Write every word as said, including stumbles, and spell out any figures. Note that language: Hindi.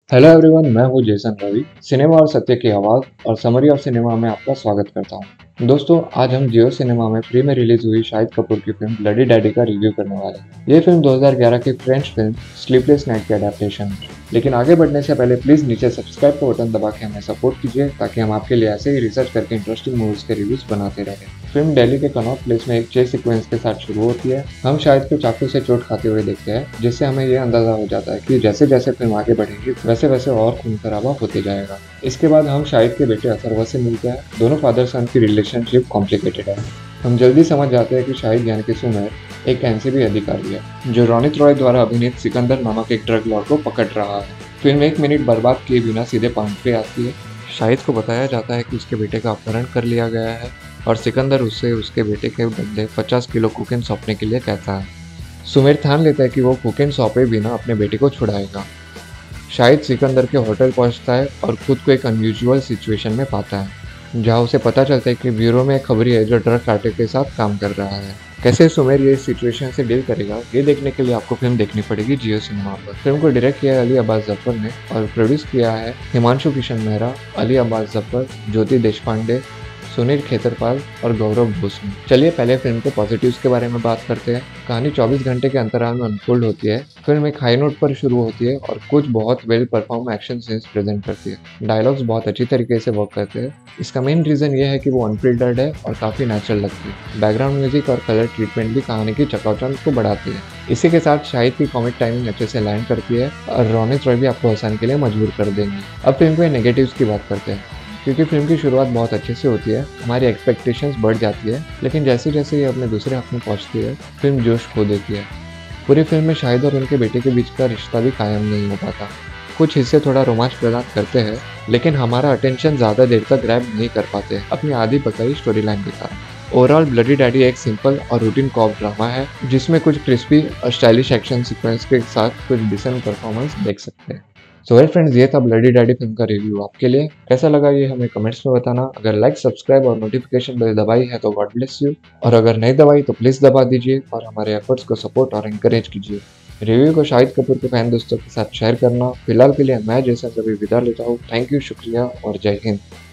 हेलो एवरीवन, मैं हूँ जेसन रवि। सिनेमा और सत्य की आवाज़ और समरी ऑफ सिनेमा में आपका स्वागत करता हूँ। दोस्तों, आज हम जियो सिनेमा में फ्री में रिलीज हुई शाहिद कपूर की फिल्म ब्लडी डैडी का रिव्यू करने वाले हैं। ये फिल्म दो हज़ार ग्यारह की फ्रेंच फिल्म स्लीपलेस नाइट की अडेप्टेशन है। लेकिन आगे बढ़ने से पहले प्लीज नीचे सब्सक्राइब का बटन दबा के हमें सपोर्ट कीजिए, ताकि हम आपके लिए ऐसे ही रिसर्च करके इंटरेस्टिंग मूवीज के रिव्यूज बनाते रहें। फिल्म दिल्ली के कनॉट प्लेस में एक चेस सीक्वेंस के साथ शुरू होती है। हम शाहिद को चाकू से चोट खाते हुए देखते हैं, जिससे हमें यह अंदाजा हो जाता है कि जैसे जैसे फिल्म आगे बढ़ेगी वैसे वैसे और खून खराबा होते जाएगा। इसके बाद हम शाहिद के बेटे अथर्व से मिलते हैं। दोनों फादर सन की रिलेशनशिप कॉम्प्लिकेटेड है। हम जल्दी समझ जाते हैं कि शाहिद यानी कि सुमेर एक एनसीबी अधिकारी है, जो रोनित रॉय द्वारा अभिनीत सिकंदर नामक एक ड्रग लॉर्ड को पकड़ रहा है। फिल्म एक मिनट बर्बाद किए बिना सीधे पॉइंट पे आती है। शाहिद को बताया जाता है कि उसके बेटे का अपहरण कर लिया गया है और सिकंदर उससे उसके बेटे के बदले पचास किलो कोकेन सौंपने के लिए कहता है। सुमेर ठान लेता है कि वो कोकेन सौंपे बिना अपने बेटे को छुड़ाएगा। शाहिद सिकंदर के होटल पहुंचता है और खुद को एक अनयूजुअल सिचुएशन में पाता है, जहां उसे पता चलता है कि ब्यूरो में एक खबरी है जो ड्रग कार्टेल के साथ काम कर रहा है। कैसे सुमेर ये सिचुएशन से डील करेगा, ये देखने के लिए आपको फिल्म देखनी पड़ेगी जियो सिनेमा पर। फिल्म को डायरेक्ट किया है अली अब्बास जफर ने और प्रोड्यूस किया है हिमांशु किशन मेहरा, अली अब्बास जफर, ज्योति देशपांडे, सुनील खेतरपाल और गौरव घोष ने। चलिए पहले फिल्म के पॉजिटिव्स के बारे में बात करते हैं। कहानी चौबीस घंटे के अंतराल में अनफोल्ड होती है। फिल्म एक हाई नोट पर शुरू होती है और कुछ बहुत well perform action scenes present करती है। डायलॉग्स बहुत अच्छी तरीके से वर्क करते हैं। इसका मेन रीजन ये है कि वो अनफिल्टर्ड है और काफी नेचुरल लगती है। बैकग्राउंड म्यूजिक और कलर ट्रीटमेंट भी कहानी की चकाचौंध को बढ़ाती है। इसी के साथ शाहिद की कॉमिक टाइमिंग अच्छे से लैंड करती है और रोनित रॉय भी आपको हंसाने के लिए मजबूर कर देंगे। अब फिल्म के नेगेटिव्स की बात करते हैं। क्योंकि फिल्म की शुरुआत बहुत अच्छे से होती है, हमारी एक्सपेक्टेशंस बढ़ जाती है, लेकिन जैसे जैसे ये अपने दूसरे हाथ में पहुंचती है, फिल्म जोश खो देती है। पूरी फिल्म में शाहिद और उनके बेटे के बीच का रिश्ता भी कायम नहीं हो पाता। कुछ हिस्से थोड़ा रोमांच प्रदान करते हैं, लेकिन हमारा अटेंशन ज़्यादा देर तक ग्रैब नहीं कर पाते अपनी आधी बताई स्टोरी लाइन के कारण। ओवरऑल ब्लडी डैडी एक सिंपल और रूटीन कॉप ड्रामा है, जिसमें कुछ क्रिस्पी और स्टाइलिश एक्शन सीक्वेंस के साथ कुछ डिसेंट परफॉर्मेंस देख सकते हैं। सो वेल फ्रेंड्स, ये था ब्लडी डैडी फिल्म का रिव्यू। आपके लिए कैसा लगा ये हमें कमेंट्स में बताना। अगर लाइक, सब्सक्राइब और नोटिफिकेशन बेल दबाई है तो गॉड ब्लेस यू, और अगर नहीं दबाई तो प्लीज़ दबा दीजिए और हमारे एफर्ट्स को सपोर्ट और इंकरेज कीजिए। रिव्यू को शाहिद कपूर के फैन दोस्तों के साथ शेयर करना। फिलहाल के लिए मैं जैसा कभी विदा लेता हूँ। थैंक यू, शुक्रिया और जय हिंद।